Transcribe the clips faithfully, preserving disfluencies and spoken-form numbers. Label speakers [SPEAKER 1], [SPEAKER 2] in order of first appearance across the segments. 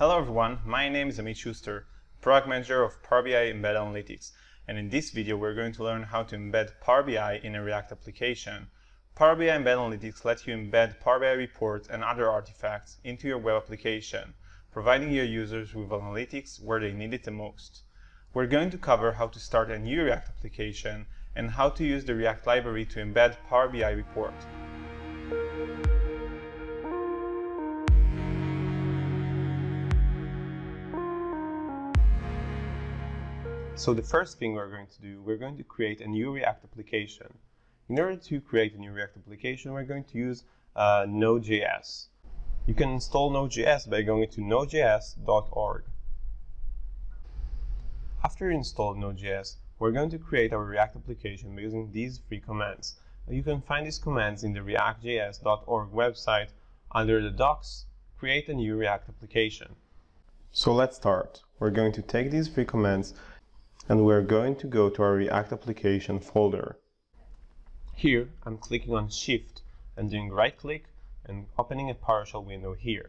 [SPEAKER 1] Hello everyone, my name is Amit Schuster, Product Manager of Power B I Embed Analytics, and in this video we're going to learn how to embed Power B I in a React application. Power B I Embed Analytics lets you embed Power B I reports and other artifacts into your web application, providing your users with analytics where they need it the most. We're going to cover how to start a new React application and how to use the React library to embed Power B I report. So the first thing we're going to do, we're going to create a new React application. In order to create a new React application, we're going to use uh, Node.js. You can install Node.js by going to node j s dot org. After you install Node.js, we're going to create our React application by using these three commands. You can find these commands in the react j s dot org website under the docs, create a new React application. So let's start. We're going to take these three commands and we're going to go to our React application folder. Here, I'm clicking on Shift and doing right click and opening a PowerShell window here.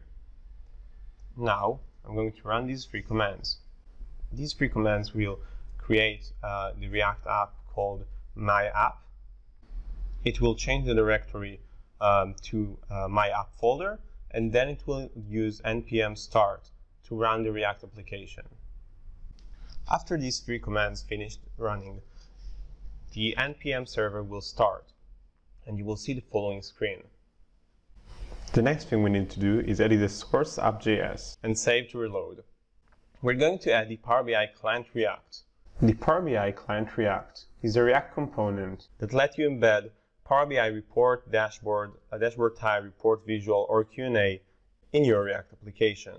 [SPEAKER 1] Now, I'm going to run these three commands. These three commands will create uh, the React app called My App. It will change the directory um, to uh, My App folder, and then it will use npm start to run the React application. After these three commands finished running, the npm server will start, and you will see the following screen. The next thing we need to do is edit the source app.js and save to reload. We're going to add the Power B I Client React. The Power B I Client React is a React component that lets you embed Power B I report, dashboard, a dashboard type, report visual, or Q and A in your React application.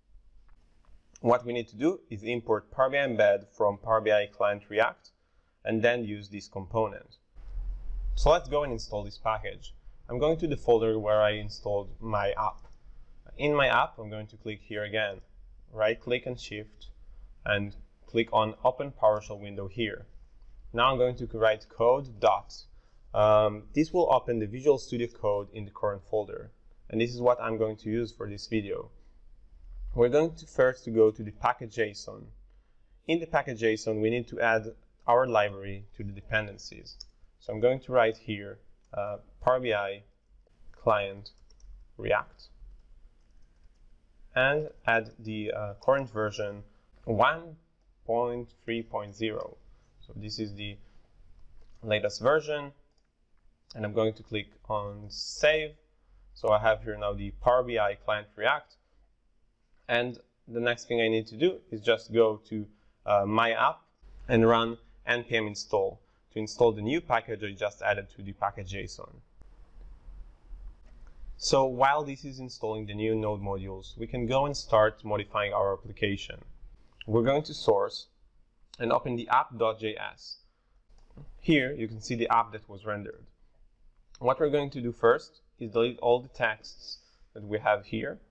[SPEAKER 1] What we need to do is import Power B I Embed from Power B I Client React and then use this component. So let's go and install this package. I'm going to the folder where I installed my app. In my app, I'm going to click here again, right click and shift and click on Open PowerShell window here. Now I'm going to write code dot. Um, this will open the Visual Studio Code in the current folder, and this is what I'm going to use for this video. We're going to first to go to the package.json. In the package.json, we need to add our library to the dependencies. So I'm going to write here uh, Power B I Client React and add the uh, current version one point three point zero. So this is the latest version, and I'm going to click on Save. So I have here now the Power B I Client React. And the next thing I need to do is just go to uh, my app and run npm install to install the new package I just added to the package.json. So while this is installing the new Node modules, we can go and start modifying our application. We're going to source and open the app.js. Here you can see the app that was rendered. What we're going to do first is delete all the texts that we have here.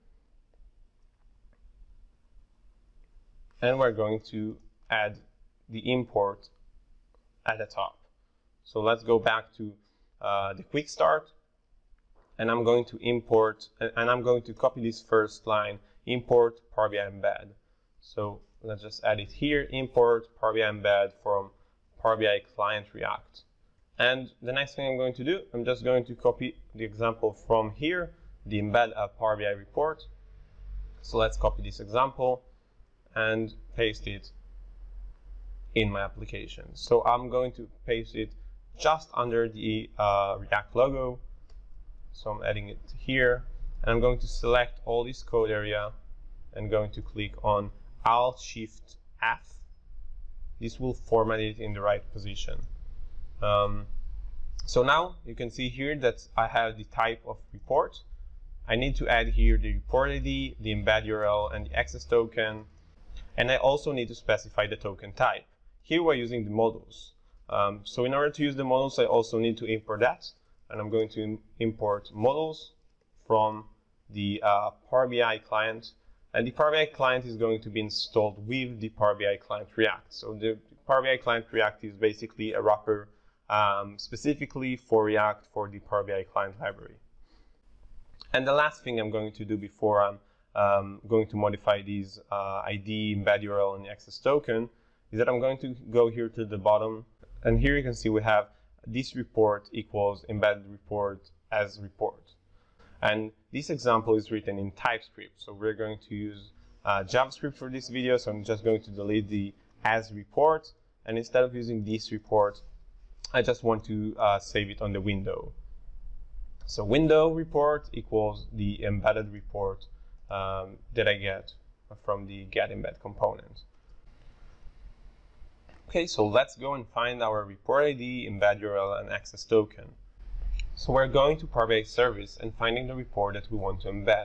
[SPEAKER 1] And we're going to add the import at the top. So let's go back to uh, the quick start, and I'm going to import, and I'm going to copy this first line, import Power B I Embed. So let's just add it here, import Power B I Embed from Power B I Client React. And the next thing I'm going to do, I'm just going to copy the example from here, the embed a Power B I report. So let's copy this example and paste it in my application. So I'm going to paste it just under the uh, React logo. So I'm adding it here, and I'm going to select all this code area and going to click on Alt Shift F. This will format it in the right position. Um, so now you can see here that I have the type of report. I need to add here the report I D, the embed U R L, and the access token. And I also need to specify the token type. Here we're using the models. Um, so in order to use the models, I also need to import that. And I'm going to im import models from the uh, Power B I client. And the Power B I client is going to be installed with the Power B I Client React. So the Power B I Client React is basically a wrapper um, specifically for React for the Power B I Client library. And the last thing I'm going to do before I'm um, going to modify these uh, I D, embed U R L, and access token is that I'm going to go here to the bottom, and here you can see we have this report equals embedded report as report. And this example is written in TypeScript, so we're going to use uh, JavaScript for this video, so I'm just going to delete the as report, and instead of using this report, I just want to uh, save it on the window. So window report equals the embedded report um, that I get from the getEmbed component. Okay, so let's go and find our report I D, embed U R L, and access token. So we're going to Power B I service and finding the report that we want to embed.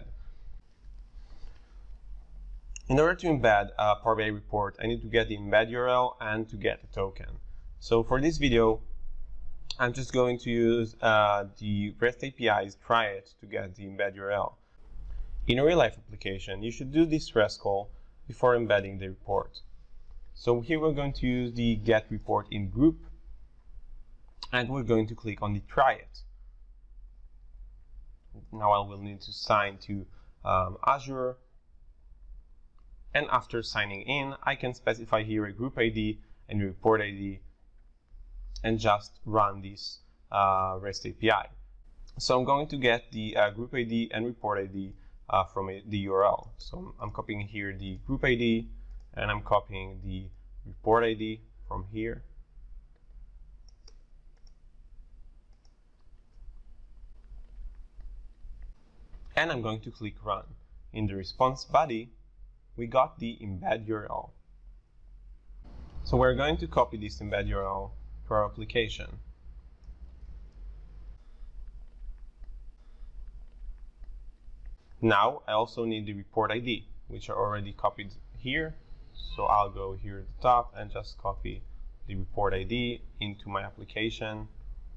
[SPEAKER 1] In order to embed a Power B I report, I need to get the embed U R L and to get a token. So for this video, I'm just going to use uh, the REST A P I's try it to get the embed U R L. In a real-life application, you should do this REST call before embedding the report. So here we're going to use the get report in group, and we're going to click on the try it. Now I will need to sign to um, Azure, and after signing in, I can specify here a group I D and a report I D, and just run this uh, REST A P I. So I'm going to get the uh, group I D and report I D uh, from a, the U R L. So I'm copying here the group I D, and I'm copying the report I D from here. And I'm going to click run. In the response body, we got the embed U R L. So we're going to copy this embed U R L to our application. Now I also need the report I D, which I already copied here. So I'll go here at the top and just copy the report I D into my application.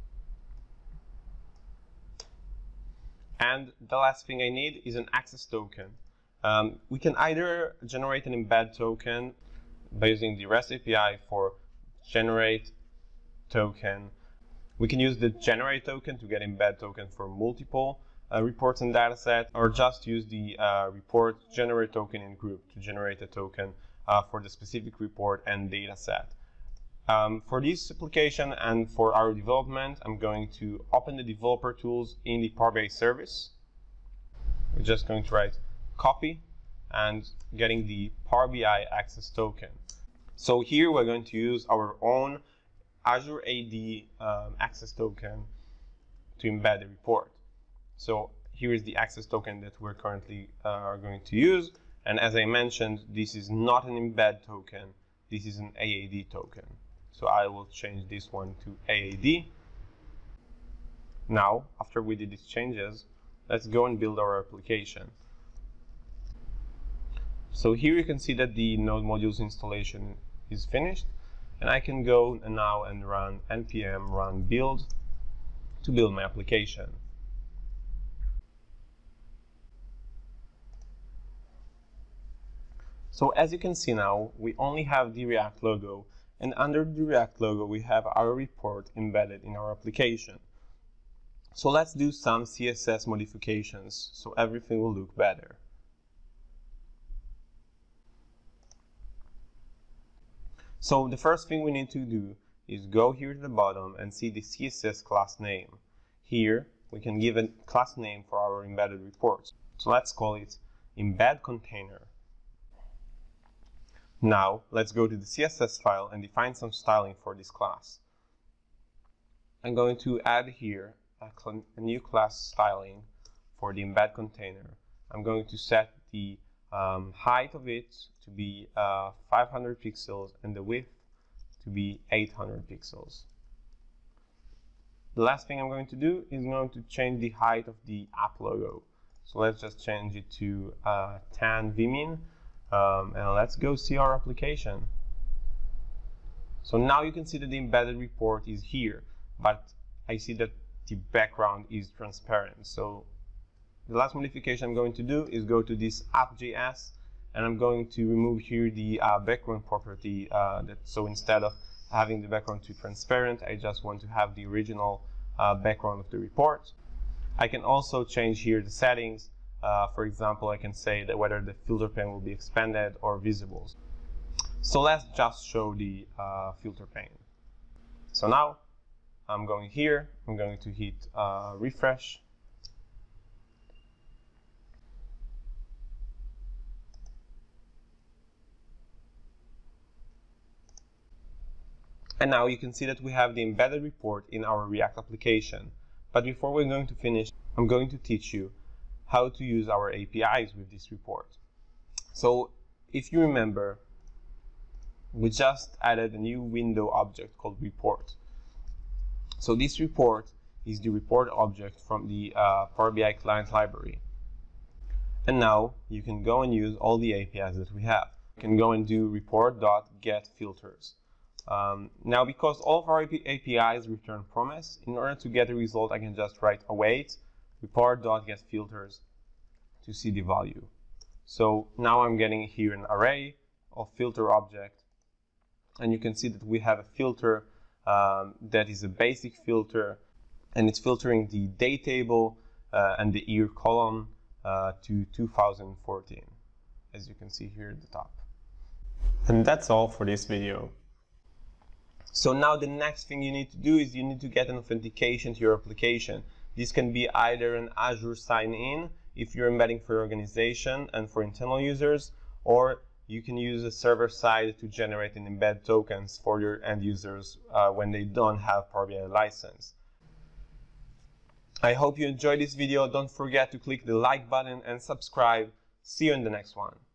[SPEAKER 1] And the last thing I need is an access token. Um, we can either generate an embed token by using the REST A P I for generate token. We can use the generate token to get embed token for multiple uh, reports and dataset, or just use the uh, report generate token in group to generate a token uh, for the specific report and dataset. Um, for this application and for our development, I'm going to open the developer tools in the Power B I service. We're just going to write copy and getting the Power B I access token. So here we're going to use our own Azure A D um, access token to embed the report. So here is the access token that we're currently uh, are going to use. And as I mentioned, this is not an embed token. This is an A A D token. So I will change this one to A A D. Now, after we did these changes, let's go and build our application. So here you can see that the Node modules installation is finished, and I can go now and run npm run build to build my application. So as you can see now, we only have the React logo, and under the React logo we have our report embedded in our application. So let's do some C S S modifications so everything will look better. So the first thing we need to do is go here to the bottom and see the C S S class name. Here we can give a class name for our embedded reports. So let's call it embed container. Now let's go to the C S S file and define some styling for this class. I'm going to add here a, a new class styling for the embed container. I'm going to set the um, height of it to be uh, five hundred pixels and the width to be eight hundred pixels. The last thing I'm going to do is I'm going to change the height of the app logo. So let's just change it to uh, ten vmin. Um, and let's go see our application. So now you can see that the embedded report is here, but I see that the background is transparent. So the last modification I'm going to do is go to this app.js, and I'm going to remove here the uh, background property. Uh, that, so instead of having the background to transparent, I just want to have the original uh, background of the report. I can also change here the settings Uh, for example, I can say that whether the filter pane will be expanded or visible. So let's just show the uh, filter pane. So now I'm going here, I'm going to hit uh, refresh. And now you can see that we have the embedded report in our React application. But before we're going to finish, I'm going to teach you how to use our A P Is with this report. So if you remember, we just added a new window object called report. So this report is the report object from the uh, Power B I client library. And now you can go and use all the A P Is that we have. You can go and do report.getFilters. Um, now, because all of our A P Is return promise, in order to get a result, I can just write await report.getFilters to see the value. So now I'm getting here an array of filter object, and you can see that we have a filter um, that is a basic filter, and it's filtering the day table uh, and the year column uh, to two thousand fourteen, as you can see here at the top. And that's all for this video. So now the next thing you need to do is you need to get an authentication to your application. This can be either an Azure sign-in if you're embedding for your organization and for internal users, or you can use a server side to generate and embed tokens for your end users uh, when they don't have Power B I license. I hope you enjoyed this video. Don't forget to click the like button and subscribe. See you in the next one.